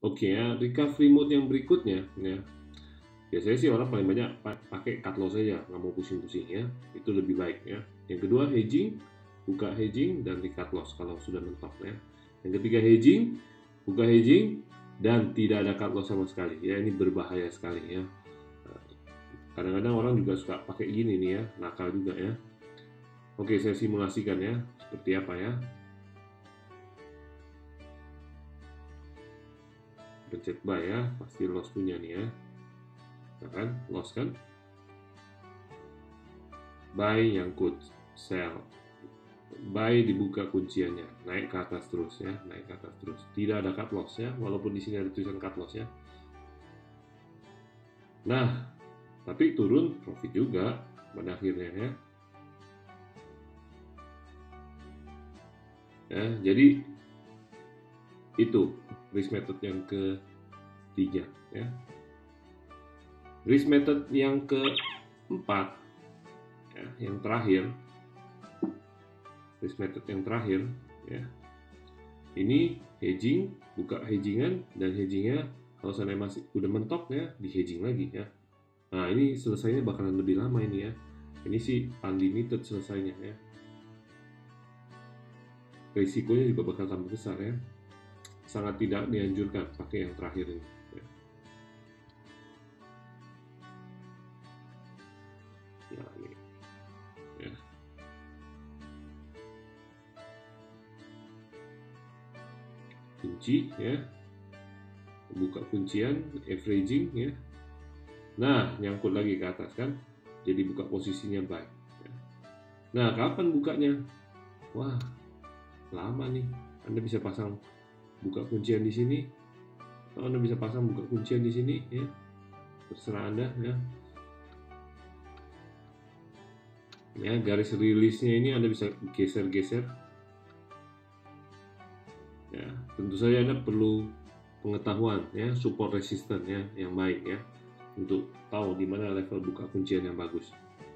Oke ya, recovery mode yang berikutnya ya. Biasanya sih orang paling banyak pakai cut loss saja, nggak mau pusing-pusing ya. Itu lebih baik ya. Yang kedua hedging, buka hedging dan di cut loss kalau sudah mentok ya. Yang ketiga hedging, buka hedging dan tidak ada cut loss sama sekali ya. Ini berbahaya sekali ya. Kadang-kadang orang juga suka pakai gini nih ya, nakal juga ya. Oke, saya simulasikan ya, seperti apa ya. Pencet buy ya, pasti loss punya nih ya. Nah kan, loss kan? Buy nyangkut, sell. Buy dibuka kunciannya, naik ke atas terus ya, naik ke atas terus. Tidak ada cut loss ya, walaupun di sini ada tulisan cut loss ya. Nah, tapi turun profit juga pada akhirnya ya. Ya, jadi itu risk method yang ketiga ya. Risk method yang keempat ya, yang terakhir. Risk method yang terakhir ya. Ini hedging, buka hedgingan dan hedgingnya kalau saya masih udah mentok ya, di hedging lagi ya. Nah, ini selesainya bakalan lebih lama ini ya. Ini sih unlimited selesainya ya. Risikonya juga bakal tambah besar ya. Sangat tidak dianjurkan pakai yang terakhir ini ya. Nah, ini ya. Kunci ya. Buka kuncian, averaging ya. Nah, nyangkut lagi ke atas kan. Jadi buka posisinya buy ya. Nah, kapan bukanya? Wah, lama nih. Anda bisa pasang buka kuncian di sini, atau Anda bisa pasang buka kuncian di sini ya. Terserah Anda ya. Ya, garis rilisnya ini Anda bisa geser-geser. Ya, tentu saja Anda perlu pengetahuan ya, support resistance ya yang baik ya, untuk tahu di mana level buka kuncian yang bagus.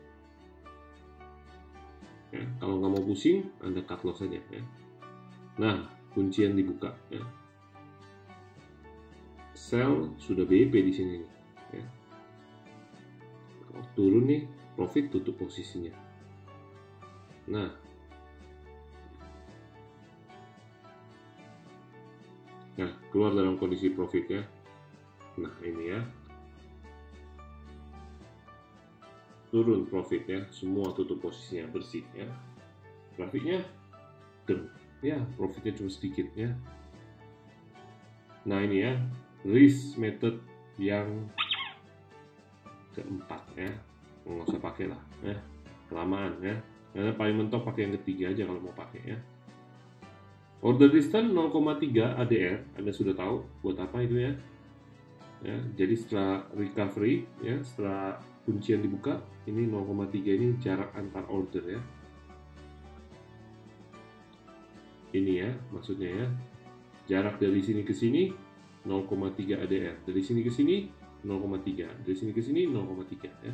Ya, kalau nggak mau pusing, Anda cut loss saja ya. Nah, kuncian dibuka ya. Sell sudah BIP di sini nih. Ya. Kalau turun nih, profit tutup posisinya. Nah, keluar dalam kondisi profit ya. Nah, ini ya. Turun profit ya, semua tutup posisinya bersih ya. Grafiknya ya, profitnya cuma sedikit ya. Nah, ini ya, risk method yang keempat ya. Nggak usah pakai lah ya, kelamaan ya. Karena paling mentok pakai yang ketiga aja kalau mau pakai ya. Order distance 0,3 ADR, Anda sudah tahu buat apa itu ya. Ya, jadi setelah recovery ya, setelah kuncian dibuka, ini 0,3 ini jarak antar order ya. Ini ya, maksudnya ya. Jarak dari sini ke sini 0,3 ADR. Dari sini ke sini 0,3. Dari sini ke sini 0,3 ya.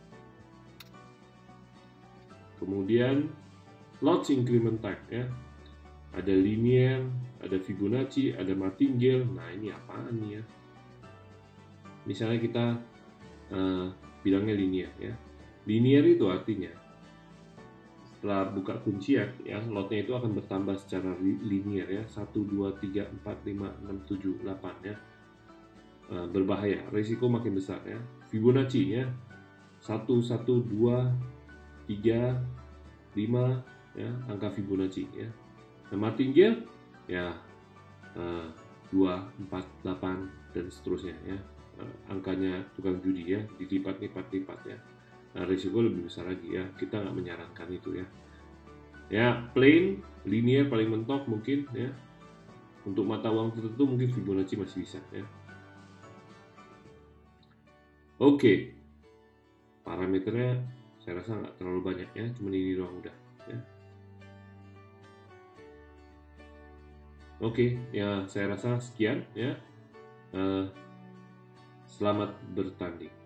Kemudian lots increment type ya. Ada linear, ada Fibonacci, ada martingale. Nah, ini apaan nih ya? Misalnya kita bilangnya linear ya. Linear itu artinya setelah buka kuncian ya, lotnya itu akan bertambah secara linear ya. 1, 2, 3, 4, 5, 6, 7, 8 ya. Berbahaya, risiko makin besar ya. Fibonacci ya. 1, 1, 2, 3, 5 ya, angka Fibonacci ya. Nah, martingale ya 2, 4, 8 dan seterusnya ya. Angkanya tukang judi ya, dilipat-lipat ya. Nah, risiko lebih besar lagi ya. Kita nggak menyarankan itu ya. Ya, plain, linear paling mentok mungkin ya. Untuk mata uang tertentu mungkin Fibonacci masih bisa ya. Oke, parameternya saya rasa nggak terlalu banyak ya, cuma ini doang udah ya. Oke, ya saya rasa sekian ya. Selamat bertanding.